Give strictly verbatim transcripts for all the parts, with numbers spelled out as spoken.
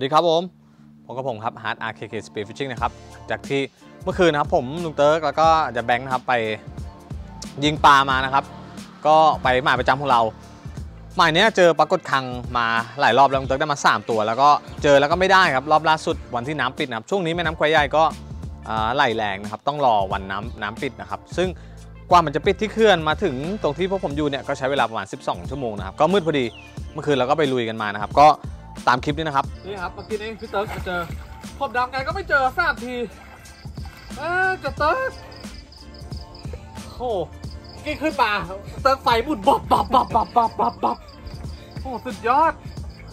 สดีครับผมผมกับผมครับ Hard อาร์ เค เค Speed Fishing นะครับจากที่เมื่อคืนนะครับผมลุงเติร์กแล้วก็จะแบงค์นะครับไปยิงปลามานะครับก็ไปหมายประจำของเราหมายนี้เจอปรากฏคังมาหลายรอบแล้วลุงเติร์กได้มาสามตัวแล้วก็เจอแล้วก็ไม่ได้ครับรอบล่าสุดวันที่น้ำปิดนะครับช่วงนี้แม่น้ำควายใหญ่ก็ไหลแรงนะครับต้องรอวันน้ำน้ำปิดนะครับซึ่งกว่ามันจะปิดที่เขื่อนมาถึงตรงที่พวกผมอยู่เนี่ยก็ใช้เวลาประมาณสิบสองชั่วโมงนะครับก็มืดพอดีเมื่อคืนเราก็ไปลุยกันมานะครับก็ตามคลิปนี้นะครับนี่ครับเมื่อกี้นี้พี่เติร์กมาเจอผมดำไงก็ไม่เจอสามทีเออจะเติร์กโอ้กี้ขึ้นมาเติร์กไฟบุดบับบับบับบับบับบับบับโอ้สุดยอด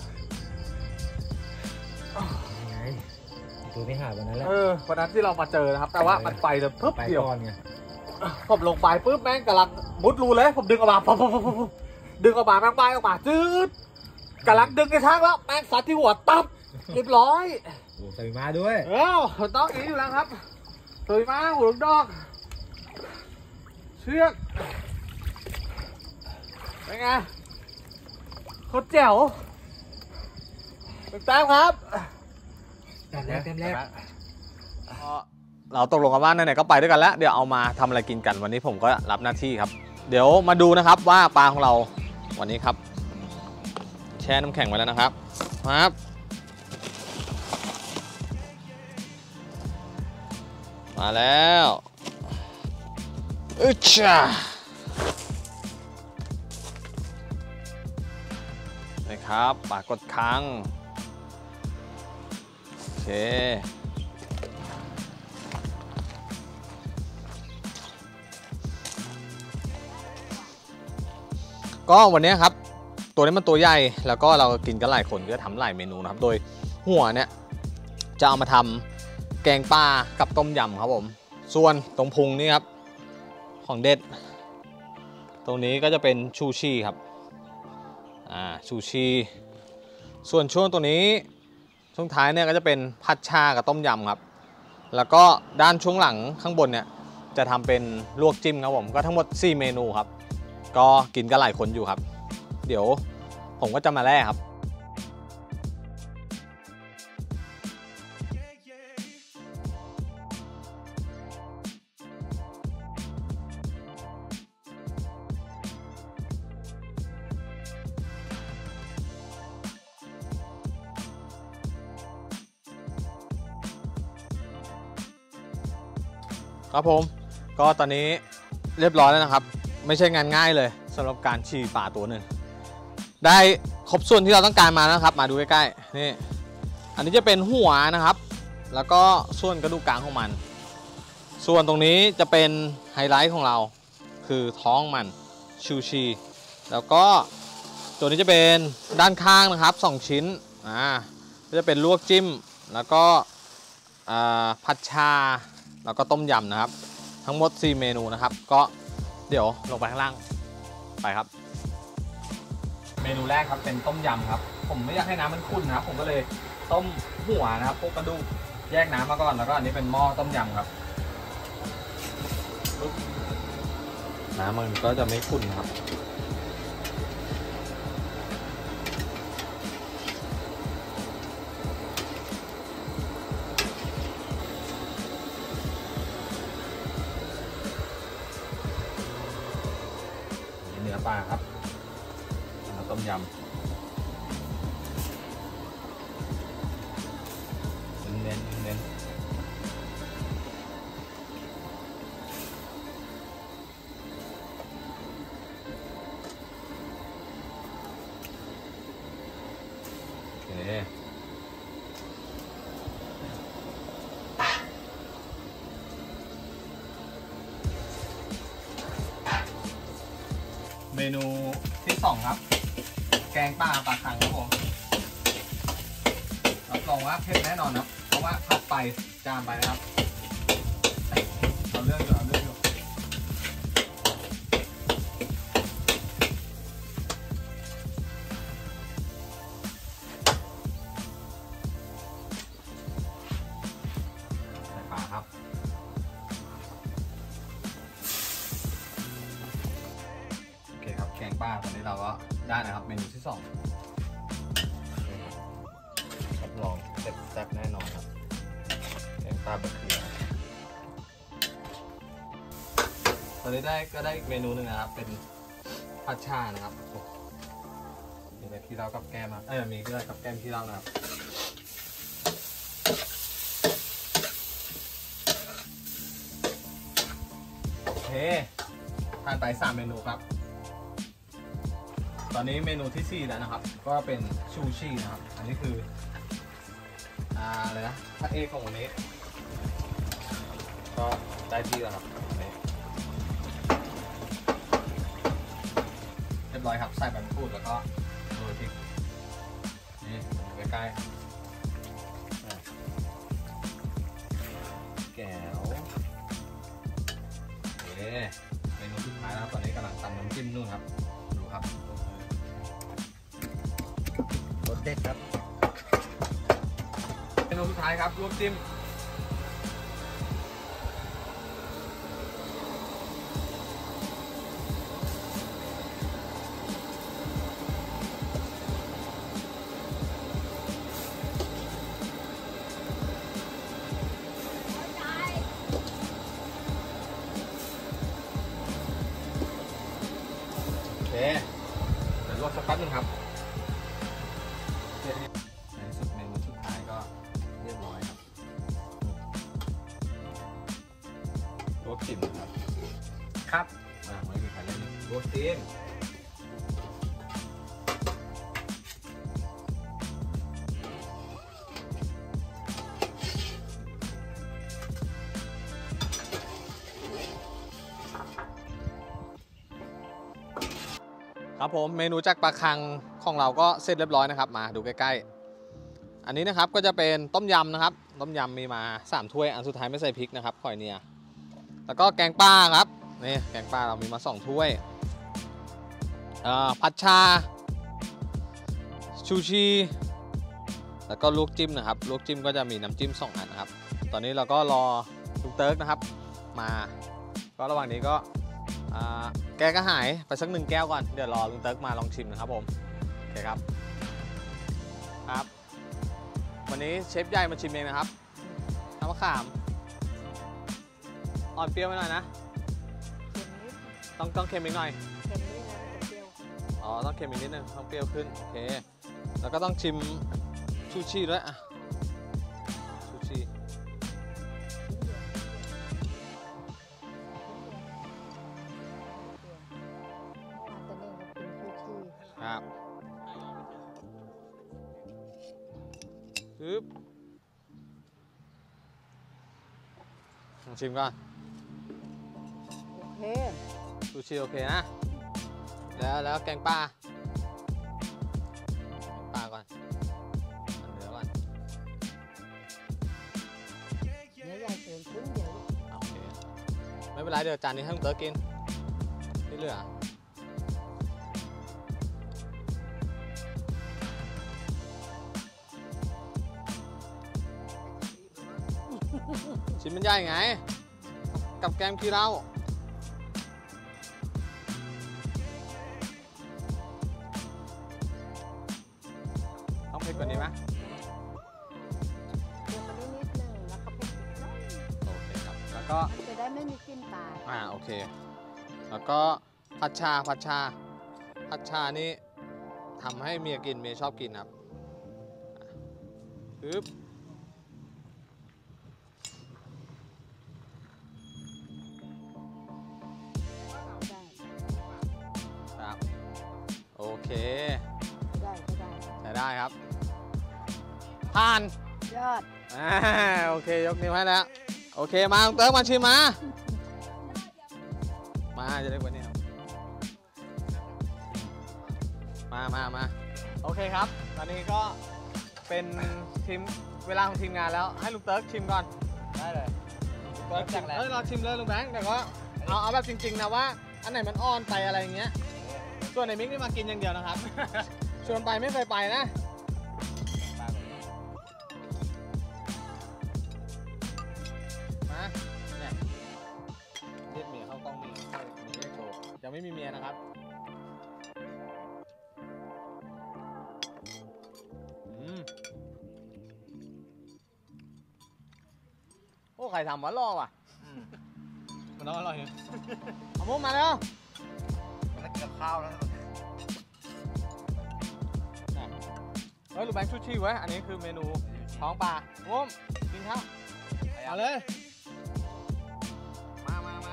ดูไม่หาวันนั้นแหละเออวันนั้นที่เรามาเจอนะครับแต่ว่ามันไปแบบปึ๊บเดียวไงผมลงไปปึ๊บแม่งกำลังมุดรูเลยผมดึงออกมาปุ๊บปุ๊บปุ๊บปุ๊บดึงออกมาแม่งไปออกมาจืดกำลังดึงกระชากแล้วแม่งสัตว์ที่หัวตับเรียบร้อยโอ้ใส่มาด้วยเอ้าต้องอย่างนี้อยู่แล้วครับสวยมากหัวลูกดอกเชือกเป็นไงโคตรแจ๋วเป็นแต้มครับแต้มแรกแต้มแรกเราตกลงกันว่าไหนๆก็ไปด้วยกันแล้วเดี๋ยวเอามาทำอะไรกินกันวันนี้ผมก็รับหน้าที่ครับเดี๋ยวมาดูนะครับว่าปลาของเราวันนี้ครับแช่น้ำแข็งไว้แล้วนะครับครับมาแล้วอึช่านี่ครับปลากดคังโอเคก็วันนี้ครับตัวนี้มันตัวใหญ่แล้วก็เรากินกันหลายคนก็ทำหลายเมนูนะครับโดยหัวเนี่ยจะเอามาทำแกงปลากับต้มยำครับผมส่วนตรงพุงนี่ครับของเด็ดตรงนี้ก็จะเป็นชูชีครับอ่าชูชีส่วนช่วงตัวนี้ช่วงท้ายเนี่ยก็จะเป็นผัดชากับต้มยำครับแล้วก็ด้านช่วงหลังข้างบนเนี่ยจะทำเป็นลวกจิ้มครับผมก็ทั้งหมดสี่เมนูครับก็กินกันหลายคนอยู่ครับเดี๋ยวผมก็จะมาแล่ครับครับผมก็ตอนนี้เรียบร้อยแล้วนะครับไม่ใช่งานง่ายเลยสำหรับการฉี่ปลาตัวหนึ่งได้ครบส่วนที่เราต้องการมานะครับมาดูใกล้ๆนี่อันนี้จะเป็นหัวนะครับแล้วก็ส่วนกระดูกกลางของมันส่วนตรงนี้จะเป็นไฮไลท์ของเราคือท้องมันชูชีแล้วก็ตัวนี้จะเป็นด้านข้างนะครับสองชิ้นอ่าก็จะเป็นลวกจิ้มแล้วก็ผัดชาแล้วก็ต้มยำนะครับทั้งหมดสี่เมนูนะครับก็เดี๋ยวลงไปข้างล่างไปครับเมนูแรกครับเป็นต้มยำครับผมไม่อยากให้น้ำมันขุ่นนะครับผมก็เลยต้มหัวนะครับพวกกระดูกแยกน้ำมาก่อนแล้วก็อันนี้เป็นหม้อต้มยำครับน้ำมันก็จะไม่ขุ่นครับเนื้อปลาครับมาต้มยำเน้นเน้นโอเคเมนูที่สองครับแกงปลาปลาคังครับผมรับรองว่าเผ็ดแน่นอนครับเพราะว่าผัดไปจามไปนะครับเอาเรื่องอยู่เอาเรื่องอยู่ใส่ปลาครับ แกงป้าตอนนี้เราก็ได้นะครับเมนูที่สองรับรองร็จแซ่บแน่นอนครับแกงปลาบะเขือตอนนี้ได้ก็ได้อีกเมนูหนึ่งนะครับเป็นผัดชานะครับมีแต่ขี้เหล้ากับแก้มครับเอ้ยมีขี้เหล้ากับแก้มขี้เหล้านะครับโอเคทานไปสามเมนูครับตอนนี้เมนูที่สี่แล้วนะครับก็เป็นชูชีนะครับอันนี้คืออ่าอะไรนะพระเอกของวันนี้ก็ได้ที่แล้วครับนี่เรียบร้อยครับใส่ใบมะกรูดแล้วก็โรยพริกนี่ใกล้ๆแก้วโอเคเมนูสุดท้ายแล้วตอนนี้กำลังตำน้ำจิ้มนู่นครับดูครับรสเด็ดครับเมนูสุดท้ายครับลวกจิ้มโอเคเดี๋ยวลวกสักแป๊บนึงครับในสุดเมนูสุดท้ายก็เรียบร้อยครับลวกจิ้มนะครับครับอ่าไม่มีใครเล่นลวกจิ้มครับผมเมนูจากปลาคังของเราก็เสร็จเรียบร้อยนะครับมาดูใกล้ๆอันนี้นะครับก็จะเป็นต้มยำนะครับต้มยำมีมาสามถ้วยอันสุดท้ายไม่ใส่พริกนะครับข่อยเนียแล้วก็แกงปลาครับนี่แกงปลาเรามีมาสองถ้วยผัดชาชูชีแล้วก็ลวกจิ้มนะครับลวกจิ้มก็จะมีน้ำจิ้มสองอันนะครับตอนนี้เราก็รอลุงเติร์กนะครับมาก็ระหว่างนี้ก็แกก็หายไปสักหนึ่งแก้วก่อนเดี๋ยวรอลุงเติร์กมาลองชิมนะครับผมโอเคครับครับวันนี้เชฟใหญ่มาชิมเองนะครับน้ำมะขามอ่อนเปรี้ยวไปหน่อยนะต้องต้องเค็มอีกหน่อยเค็มนิดนึงเปรี้ยวอ๋อต้องเค็มอีกนิดนึงต้องเปรี้ยวขึ้นโอเคแล้วก็ต้องชิมชูชีด้วยอ่ะชูชีครับปึ๊บลองชิมก่อนโอเคซูชิโอเคนะแล้วแล้วแกงปลาแกงปลาก่อนเนื้อก่อนเนื้อใหญ่เกินครึ่งเดียวโอเคไม่เป็นไรเดี๋ยวจานนี้ให้ลุงเต๋อกินที่เหลือชิ้นมันใหญ่ไงกับแกมขี้เหล้าต้องเผ็ดกว่านี้ไหมเดี๋ยวมันได้นิดนึงแล้วก็เผ็ดนิดนึงโอเคครับแล้วก็มันจะได้ไม่มีกลิ่นตายอ่าโอเคแล้วก็ผัดชาผัดชาผัดชานี่ทำให้เมียกินเมียชอบกินครับปึ๊บโอเคได้ก็ได้ใช้ได้ครับผ่านยอดอ่าโอเคยกนิ้วให้แล้วโอเคมาเติมมาชิมมามาจะได้กว่านี้ครับมามามาโอเคครับตอนนี้ก็เป็นทีมเวลาของทีมงานแล้วให้ลุงเติร์กชิมก่อนได้เลยเติร์กชิมเฮ้ยเราชิมเลยลุงแบงค์แต่ก็เอาเอาแบบจริงๆนะว่าอันไหนมันอ่อนไปอะไรอย่างเงี้ยส่วนในมิกนี่มากินอย่างเดียวนะครับชวนไปไม่เคยไปนะมาเนี่ยเรียกเมียเข้ากล้องมีมีเรียกโชว์ยังไม่มีเมียนะครับอืมใครทำวะรอว่ะมันต้องอร่อยเนี่ยเอามุกมาแล้วมันกินกับข้าวแล้วเฮ้ยลูกแบงค์ชูชีไว้อันนี้คือเมนูท้องปลามุกกินข้าวเอาเลยมามามา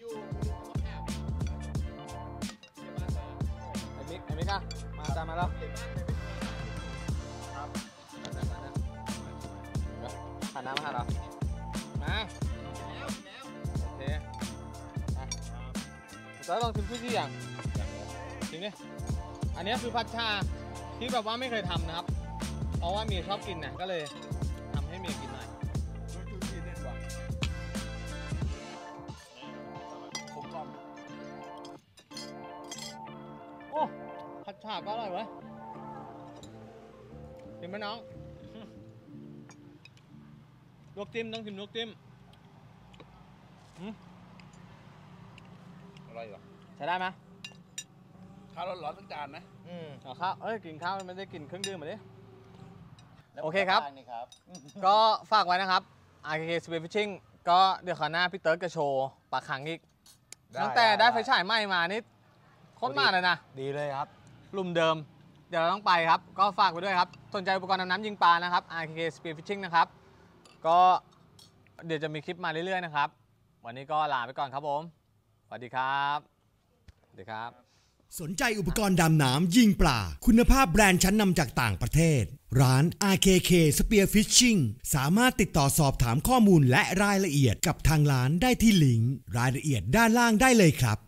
ไอ้มิกไอ้มิกอะมาตามมาแล้วครับผ่านน้ำมาหาเรามาโอเคอ่ะเราลองชิมชูชีอย่างจริงดิอันนี้คือผัดชาที่แบบว่าไม่เคยทำนะครับเพราะว่าเมียชอบกินนะก็เลยทำให้เมียกินหน่อยชูชีเด่นกว่าผมลองโอ้ผัดชาก็อร่อยเว้ยกินไหมน้องลวกจิ้มต้องชิมลวกจิ้มอร่อยเหรอใช้ได้ไหมข้าวร้อนๆทั้งจานไหมอืมเอาข้าวเอ้ยกินข้าวไม่ได้กินเครื่องดื่มมาดิโอเคครับก็ฝากไว้นะครับ อาร์ เค เค Spear Fishing ก็เดี๋ยวคราวหน้าพี่เติร์ดจะโชว์ปลาคังอีกตั้งแต่ได้ไฟฉายใหม่มานี่โคตรมากเลยนะดีเลยครับลุ่มเดิมเดี๋ยวเราต้องไปครับก็ฝากไว้ด้วยครับสนใจอุปกรณ์ดำน้ำยิงปลานะครับ อาร์ เค เค Spear Fishing นะครับก็เดี๋ยวจะมีคลิปมาเรื่อยๆนะครับวันนี้ก็ลาไปก่อนครับผมสวัสดีครับสวัสดีครับสนใจอุปกรณ์ดำน้ำยิงปลาคุณภาพแบรนด์ชั้นนำจากต่างประเทศร้าน อาร์ เค เค Spear Fishing สามารถติดต่อสอบถามข้อมูลและรายละเอียดกับทางร้านได้ที่ลิงก์รายละเอียดด้านล่างได้เลยครับ